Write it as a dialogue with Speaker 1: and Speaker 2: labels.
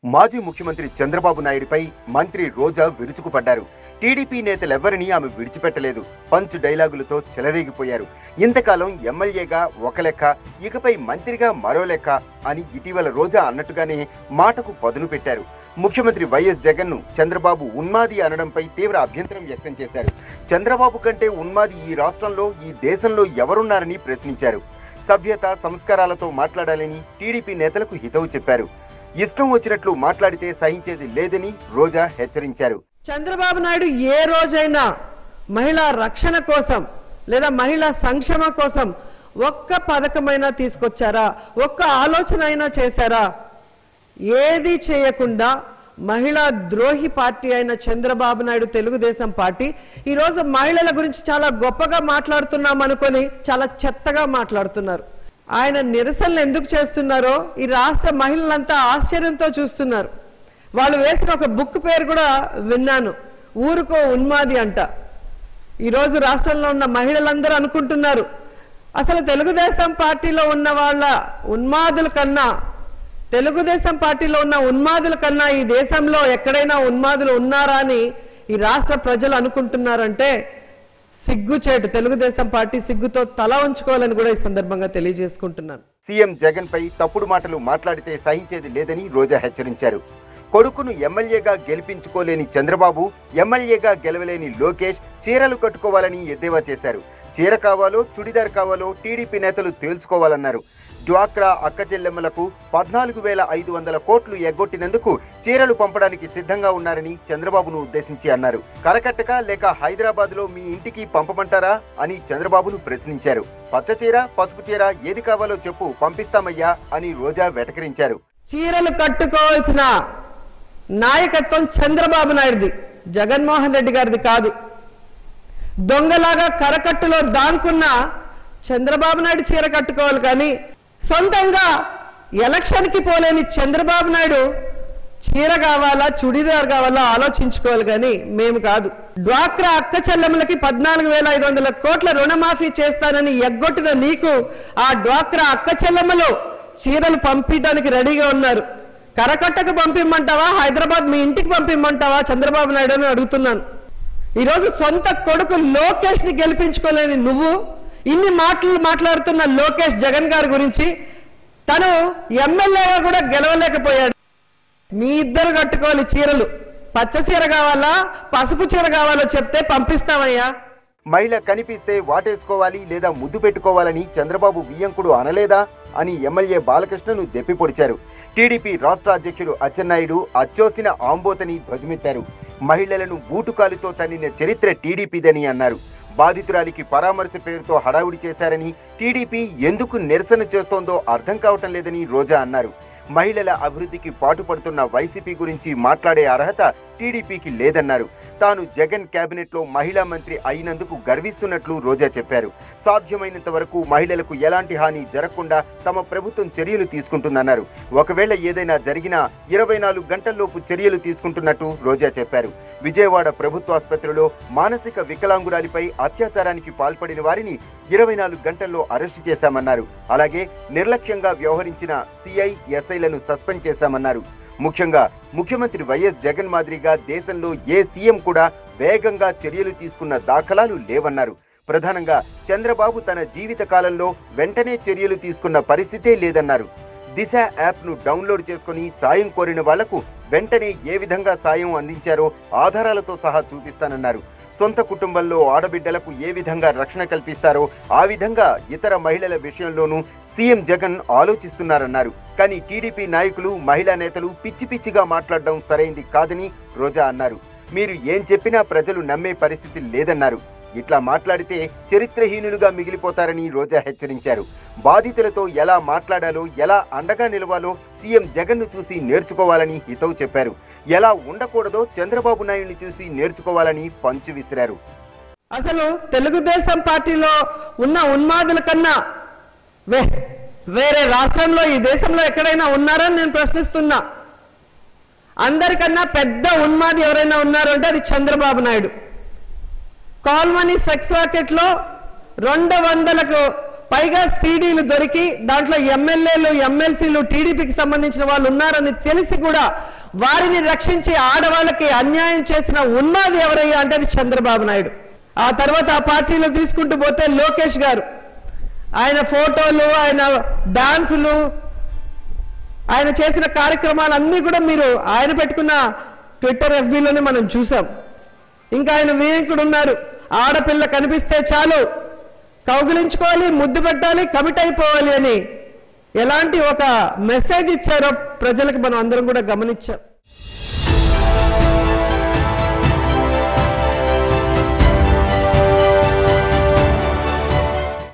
Speaker 1: మాజీ ముఖ్యమంత్రి చంద్రబాబు నాయుడుపై మంత్రి రోజా విరుచుకుపడ్డారు. టీడీపీ నేతలెవ్వరినీ ఆమె విడిచిపెట్టలేదు. పంచ్ డైలాగులతో చెలరేగిపోయారు. ఇంతకాలం ఎమ్మెల్యేగా ఒక లెక్క, ఇకపై మంత్రిగా మరో లెక్క అని ఇటీవల రోజా అన్నట్టుగానే మాటకు పదును పెట్టారు. ముఖ్యమంత్రి వైఎస్ జగన్ ను చంద్రబాబు ఉన్మాది అనడంపై తీవ్ర అభ్యంతరం వ్యక్తం చేశారు. చంద్రబాబు కంటే ఉన్మాది ఈ రాష్ట్రంలో, ఈ దేశంలో ఎవరున్నారని ప్రశ్నించారు. సభ్యత సంస్కారాలతో మాట్లాడాలని టీడీపీ నేతలకు హితవు చెప్పారు. ఇష్టం వచ్చినట్లు మాట్లాడితే సహించేది లేదని రోజా హెచ్చరించారు.
Speaker 2: చంద్రబాబు నాయుడు ఏ రోజైనా మహిళా రక్షణ కోసం లేదా మహిళా సంక్షేమం కోసం ఒక్క పథకమైనా తీసుకొచ్చారా? ఒక్క ఆలోచన అయినా చేశారా? ఏది చేయకుండా మహిళా ద్రోహి పార్టీ అయిన చంద్రబాబు నాయుడు తెలుగుదేశం పార్టీ ఈ రోజు మహిళల గురించి చాలా గొప్పగా మాట్లాడుతున్నాం అనుకొని చాలా చెత్తగా మాట్లాడుతున్నారు. ఆయన నిరసనలు ఎందుకు చేస్తున్నారో ఈ రాష్ట్ర మహిళలంతా ఆశ్చర్యంతో చూస్తున్నారు. వాళ్ళు వేసిన ఒక బుక్ పేరు కూడా విన్నాను, ఊరుకో ఉన్మాది అంట. ఈరోజు రాష్ట్రంలో ఉన్న మహిళలందరూ అనుకుంటున్నారు, అసలు తెలుగుదేశం పార్టీలో ఉన్న వాళ్ళ ఉన్మాదుల కన్నా, తెలుగుదేశం పార్టీలో ఉన్న ఉన్మాదుల కన్నా ఈ దేశంలో ఎక్కడైనా ఉన్మాదులు ఉన్నారా అని ఈ రాష్ట్ర ప్రజలు అనుకుంటున్నారంటే సిగ్గుచేటు. తెలుగుదేశం పార్టీ సిగ్గుతో తల ఉంచుకోవాలని కూడా ఈ సందర్భంగా తెలియజేసుకుంటున్నాను.
Speaker 1: సీఎం జగన్ పై తప్పుడు మాటలు మాట్లాడితే సహించేది లేదని రోజా హెచ్చరించారు. కొడుకును ఎమ్మెల్యేగా గెలిపించుకోలేని చంద్రబాబు, ఎమ్మెల్యేగా గెలవలేని లోకేష్ చీరలు కట్టుకోవాలని ఎద్దేవా చేశారు. చీర కావాలో చుడిదార్ కావాలో టీడీపీ నేతలు తేల్చుకోవాలన్నారు. డ్వాక్రా అక్క చెల్లెమ్మలకు 14,500 కోట్లు ఎగ్గొట్టినందుకు చీరలు పంపడానికి సిద్ధంగా ఉన్నారని చంద్రబాబును ఉద్దేశించి అన్నారు. కరకట్టక లేక హైదరాబాద్ లో మీ ఇంటికి పంపమంటారా అని చంద్రబాబును ప్రశ్నించారు. పచ్చ చీర, పసుపు చీర ఏది కావాలో చెప్పు, పంపిస్తామయ్యా అని రోజా వెటకరించారు.
Speaker 2: చీరలు కట్టుకోవాల్సిన నాయకత్వం చంద్రబాబు నాయుడుది, జగన్మోహన్ రెడ్డి గారిది కాదు. దొంగలాగా కరకట్టులో దానుకున్న చంద్రబాబు నాయుడు చీర కట్టుకోవాలి కానీ సొంతంగా ఎలక్షన్ కి పోలేని చంద్రబాబు నాయుడు చీర కావాలా చుడిదార్ కావాలా ఆలోచించుకోవాలి కానీ మేము కాదు. డ్వాక్రా అక్క చెల్లెమ్మలకి 14,500 కోట్ల రుణమాఫీ చేస్తానని ఎగ్గొట్టిన నీకు ఆ డ్వాక్రా అక్క చెల్లెమ్మలు చీరలు పంపించడానికి రెడీగా ఉన్నారు. కరకట్టకు పంపిమ్మంటావా, హైదరాబాద్ మీ ఇంటికి పంపిమ్మంటావా చంద్రబాబు నాయుడు అని అడుగుతున్నాను. ఈరోజు సొంత కొడుకు లోకేష్ ని గెలిపించుకోలేని నువ్వు ఇన్ని మాటలు మాట్లాడుతున్న లోకేష్ జగన్ గారి గురించి తను ఎమ్మెల్యేగా కూడా గెలవలేకపోయాడు. మీ ఇద్దరు కట్టుకోవాలి చీరలు. పచ్చ చీర కావాలా, పసుపు చీర కావాలో చెప్తే పంపిస్తామయ్యా.
Speaker 1: మహిళ కనిపిస్తే వాటేసుకోవాలి లేదా ముద్దు పెట్టుకోవాలని చంద్రబాబు వియ్యంకుడు అనలేదా అని ఎమ్మెల్యే బాలకృష్ణను దెప్పిపొడిచారు. టీడీపీ రాష్ట్ర అధ్యక్షుడు అచ్చెన్నాయుడు అచ్చోసిన ఆంబోతని ధ్వజమెత్తారు. మహిళలను బూటుకాలితో తన్నిన చరిత్ర టీడీపీదని అన్నారు. బాధితురాలికి పరామర్శ పేరుతో హడావుడి చేశారని, టీడీపీ ఎందుకు నిరసన చేస్తోందో అర్థం కావటం లేదని రోజా అన్నారు. మహిళల అభివృద్ధికి పాటుపడుతున్న వైసీపీ గురించి మాట్లాడే అర్హత టీడీపీకి లేదన్నారు. తాను జగన్ కేబినెట్ లో మహిళా మంత్రి అయినందుకు గర్విస్తున్నట్లు రోజా చెప్పారు. సాధ్యమైనంత వరకు మహిళలకు ఎలాంటి హాని జరగకుండా తమ ప్రభుత్వం చర్యలు తీసుకుంటుందన్నారు. ఒకవేళ ఏదైనా జరిగినా 24 గంటల్లోపు చర్యలు తీసుకుంటున్నట్టు రోజా చెప్పారు. విజయవాడ ప్రభుత్వాసుపత్రిలో మానసిక వికలాంగురాలిపై అత్యాచారానికి పాల్పడిన వారిని 24 గంటల్లో అరెస్టు చేశామన్నారు. అలాగే నిర్లక్ష్యంగా వ్యవహరించిన సిఐ, ఎస్ఐలను సస్పెండ్ చేశామన్నారు. ముఖ్యంగా ముఖ్యమంత్రి వైఎస్ జగన్ మాదిరిగా దేశంలో ఏ సీఎం కూడా వేగంగా చర్యలు తీసుకున్న దాఖలాలు లేవన్నారు. ప్రధానంగా చంద్రబాబు తన జీవిత కాలంలో వెంటనే చర్యలు తీసుకున్న పరిస్థితే లేదన్నారు. దిశ యాప్ ను డౌన్లోడ్ చేసుకుని సాయం కోరిన వాళ్లకు వెంటనే ఏ విధంగా సాయం అందించారో ఆధారాలతో సహా చూపిస్తానన్నారు. సొంత కుటుంబంలో ఆడబిడ్డలకు ఏ విధంగా రక్షణ కల్పిస్తారో ఆ విధంగా ఇతర మహిళల విషయంలోనూ సీఎం జగన్ ఆలోచిస్తున్నారన్నారు. కానీ టీడీపీ నాయకులు, మహిళా నేతలు పిచ్చి పిచ్చిగా మాట్లాడడం సరైంది కాదని రోజా అన్నారు. మీరు ఏం చెప్పినా ప్రజలు నమ్మే పరిస్థితి లేదన్నారు. ఇట్లా మాట్లాడితే చరిత్రహీనులుగా మిగిలిపోతారని రోజా హెచ్చరించారు. బాధితులతో ఎలా మాట్లాడాలో, ఎలా అండగా నిలవాలో సీఎం జగన్ ను చూసి నేర్చుకోవాలని హితవు చెప్పారు. ఎలా ఉండకూడదో చంద్రబాబు నాయుడిని చూసి నేర్చుకోవాలని పంచు విసిరారు.
Speaker 2: అసలు తెలుగుదేశం పార్టీలో ఉన్న ఉన్మాదుల కన్నా వేరే రాష్ట్రంలో, ఈ దేశంలో ఎక్కడైనా ఉన్నారని నేను ప్రశ్నిస్తున్నా. అందరికన్నా పెద్ద ఉన్మాది ఎవరైనా ఉన్నారు అంటే అది Chandrababu Naidu. Call money sex racket లో 200కు పైగా సీడీలు దొరికి దాంట్లో ఎమ్మెల్యేలు, ఎమ్మెల్సీలు, టీడీపీకి సంబంధించిన వాళ్ళు ఉన్నారని తెలిసి కూడా వారిని రక్షించి ఆడవాళ్ళకి అన్యాయం చేసిన ఉన్నది ఎవరయ్యా అంటే అది చంద్రబాబు నాయుడు. ఆ తర్వాత ఆ పార్టీలో తీసుకుంటూ పోతే లోకేష్ గారు, ఆయన ఫోటోలు, ఆయన డాన్సులు, ఆయన చేసిన కార్యక్రమాలన్నీ కూడా మీరు ఆయన పెట్టుకున్న ట్విట్టర్ FBలోనే మనం చూసాం. ఇంకా ఆయన వివేకుడు ఉన్నారు, ఆడపిల్ల కనిపిస్తే చాలు కౌగిలించుకోవాలి, ముద్దు పెట్టాలి, కమిట్ అయిపోవాలి అని ఎలాంటి ఒక మెసేజ్ ఇచ్చారో ప్రజలకు మనం అందరం కూడా గమనించాం.